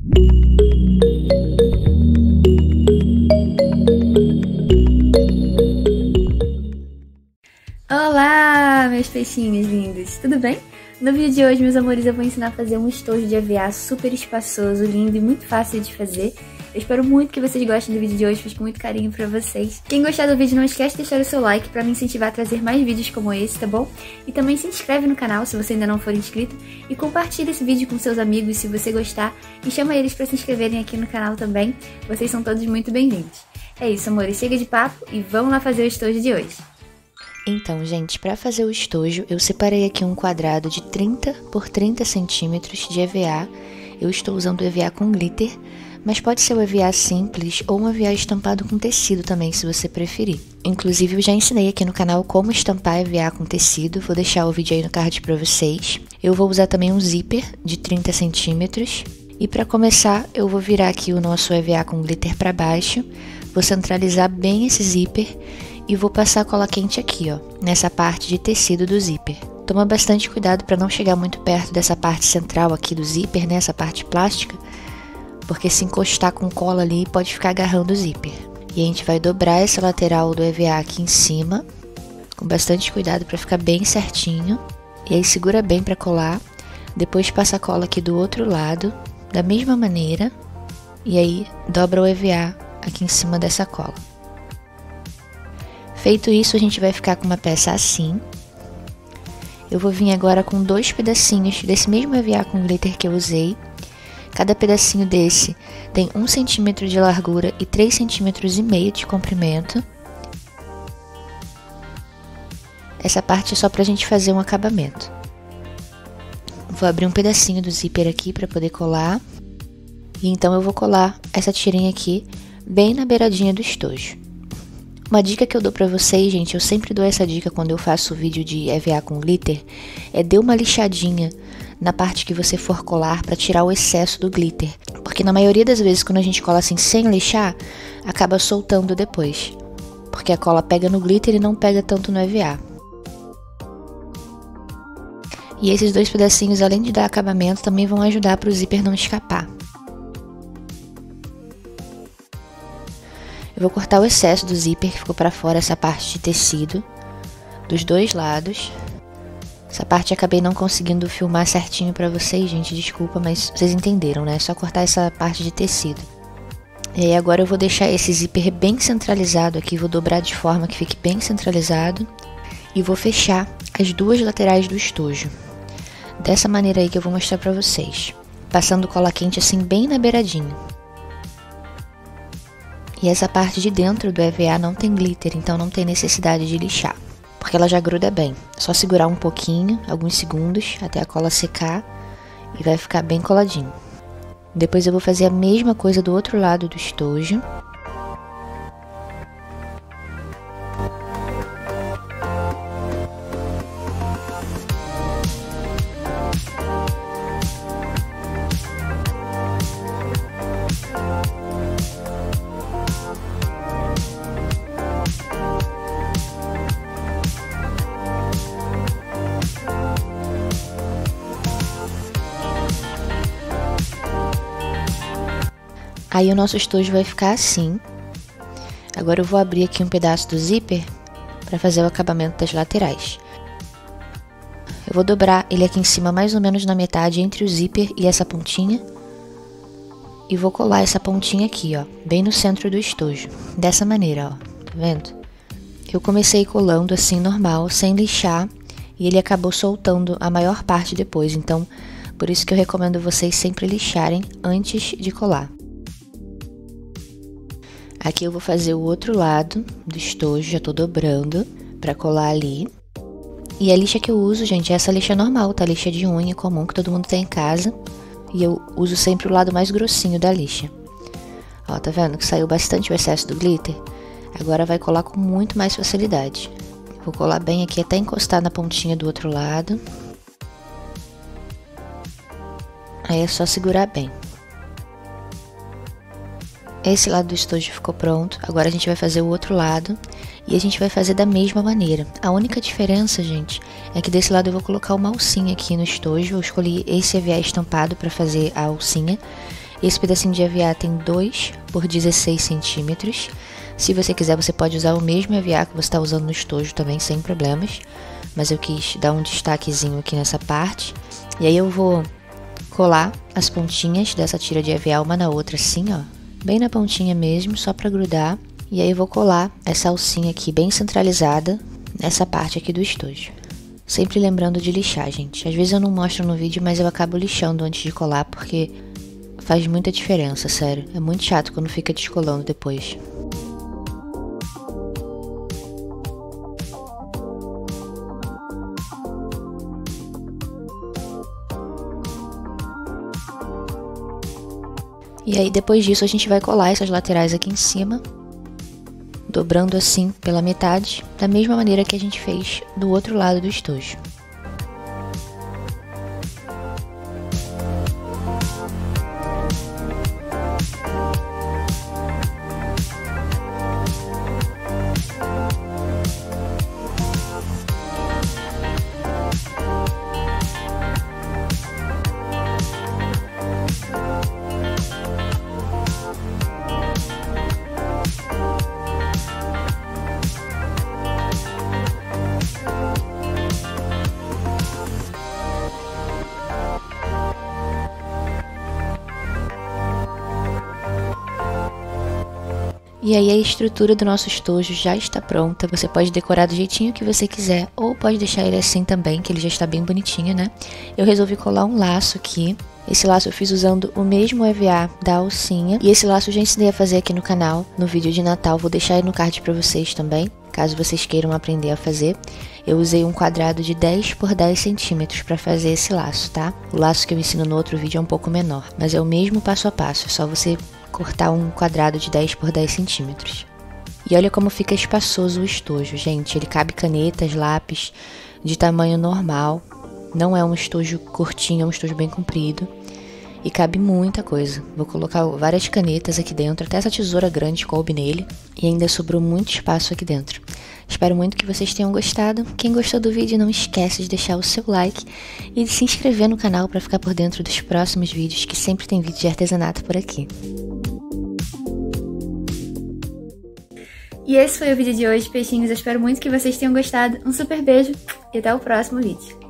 Olá, meus peixinhos lindos, tudo bem? No vídeo de hoje, meus amores, eu vou ensinar a fazer um estojo de EVA super espaçoso, lindo e muito fácil de fazer. Eu espero muito que vocês gostem do vídeo de hoje, fiz com muito carinho pra vocês. Quem gostar do vídeo, não esquece de deixar o seu like pra me incentivar a trazer mais vídeos como esse, tá bom? E também se inscreve no canal se você ainda não for inscrito e compartilha esse vídeo com seus amigos se você gostar e chama eles pra se inscreverem aqui no canal também. Vocês são todos muito bem-vindos. É isso, amores, chega de papo e vamos lá fazer o estojo de hoje. Então, gente, para fazer o estojo, eu separei aqui um quadrado de 30 por 30 centímetros de EVA. Eu estou usando o EVA com glitter, mas pode ser o EVA simples ou um EVA estampado com tecido também, se você preferir. Inclusive, eu já ensinei aqui no canal como estampar EVA com tecido, vou deixar o vídeo aí no card para vocês. Eu vou usar também um zíper de 30 centímetros. E para começar, eu vou virar aqui o nosso EVA com glitter para baixo, vou centralizar bem esse zíper e vou passar a cola quente aqui, ó, nessa parte de tecido do zíper. Toma bastante cuidado para não chegar muito perto dessa parte central aqui do zíper, né, essa parte plástica, porque se encostar com cola ali pode ficar agarrando o zíper. E a gente vai dobrar essa lateral do EVA aqui em cima, com bastante cuidado para ficar bem certinho. E aí segura bem para colar, depois passa a cola aqui do outro lado, da mesma maneira, e aí dobra o EVA aqui em cima dessa cola. Feito isso, a gente vai ficar com uma peça assim. Eu vou vir agora com 2 pedacinhos desse mesmo EVA com glitter que eu usei. Cada pedacinho desse tem 1 centímetro de largura e 3,5 centímetros de comprimento. Essa parte é só pra gente fazer um acabamento. Vou abrir um pedacinho do zíper aqui para poder colar. E então eu vou colar essa tirinha aqui bem na beiradinha do estojo. Uma dica que eu dou pra vocês, gente, eu sempre dou essa dica quando eu faço vídeo de EVA com glitter, é dar uma lixadinha na parte que você for colar pra tirar o excesso do glitter. Porque na maioria das vezes, quando a gente cola assim sem lixar, acaba soltando depois. Porque a cola pega no glitter e não pega tanto no EVA. E esses 2 pedacinhos, além de dar acabamento, também vão ajudar pro zíper não escapar. Eu vou cortar o excesso do zíper que ficou pra fora, essa parte de tecido, dos 2 lados. Essa parte eu acabei não conseguindo filmar certinho pra vocês, gente, desculpa, mas vocês entenderam, né? É só cortar essa parte de tecido. E aí agora eu vou deixar esse zíper bem centralizado aqui, vou dobrar de forma que fique bem centralizado. E vou fechar as 2 laterais do estojo. Dessa maneira aí que eu vou mostrar pra vocês. Passando cola quente assim bem na beiradinha. E essa parte de dentro do EVA não tem glitter, então não tem necessidade de lixar, porque ela já gruda bem. É só segurar um pouquinho, alguns segundos, até a cola secar e vai ficar bem coladinho. Depois eu vou fazer a mesma coisa do outro lado do estojo. Aí o nosso estojo vai ficar assim. Agora eu vou abrir aqui um pedaço do zíper para fazer o acabamento das laterais. Eu vou dobrar ele aqui em cima mais ou menos na metade entre o zíper e essa pontinha. E vou colar essa pontinha aqui, ó, bem no centro do estojo. Dessa maneira, ó, tá vendo? Eu comecei colando assim normal, sem lixar, e ele acabou soltando a maior parte depois. Então, por isso que eu recomendo vocês sempre lixarem antes de colar. Aqui eu vou fazer o outro lado do estojo, já tô dobrando pra colar ali. E a lixa que eu uso, gente, é essa lixa normal, tá? Lixa de unha comum que todo mundo tem em casa. E eu uso sempre o lado mais grossinho da lixa. Ó, tá vendo que saiu bastante o excesso do glitter? Agora vai colar com muito mais facilidade. Vou colar bem aqui até encostar na pontinha do outro lado. Aí é só segurar bem. Esse lado do estojo ficou pronto, agora a gente vai fazer o outro lado e a gente vai fazer da mesma maneira. A única diferença, gente, é que desse lado eu vou colocar uma alcinha aqui no estojo. Eu escolhi esse EVA estampado para fazer a alcinha Esse pedacinho de EVA tem 2 por 16 centímetros. Se você quiser, você pode usar o mesmo EVA que você está usando no estojo também, sem problemas. Mas eu quis dar um destaquezinho aqui nessa parte. E aí eu vou colar as pontinhas dessa tira de EVA uma na outra assim, ó. Bem na pontinha mesmo, só para grudar. E aí eu vou colar essa alcinha aqui bem centralizada nessa parte aqui do estojo. Sempre lembrando de lixar, gente. Às vezes eu não mostro no vídeo, mas eu acabo lixando antes de colar, porque faz muita diferença, sério. É muito chato quando fica descolando depois. E aí depois disso a gente vai colar essas laterais aqui em cima, dobrando assim pela metade, da mesma maneira que a gente fez do outro lado do estojo. E aí a estrutura do nosso estojo já está pronta, você pode decorar do jeitinho que você quiser, ou pode deixar ele assim também, que ele já está bem bonitinho, né? Eu resolvi colar um laço aqui, esse laço eu fiz usando o mesmo EVA da alcinha, e esse laço eu já ensinei a fazer aqui no canal, no vídeo de Natal, vou deixar aí no card pra vocês também, caso vocês queiram aprender a fazer. Eu usei um quadrado de 10 por 10 centímetros para fazer esse laço, tá? O laço que eu ensino no outro vídeo é um pouco menor, mas é o mesmo passo a passo, é só você cortar um quadrado de 10 por 10 centímetros. E olha como fica espaçoso o estojo, gente. Ele cabe canetas, lápis de tamanho normal. Não é um estojo curtinho, é um estojo bem comprido. E cabe muita coisa. Vou colocar várias canetas aqui dentro, até essa tesoura grande coube nele. E ainda sobrou muito espaço aqui dentro. Espero muito que vocês tenham gostado. Quem gostou do vídeo, não esquece de deixar o seu like e de se inscrever no canal para ficar por dentro dos próximos vídeos, que sempre tem vídeo de artesanato por aqui. E esse foi o vídeo de hoje, peixinhos. Eu espero muito que vocês tenham gostado. Um super beijo e até o próximo vídeo.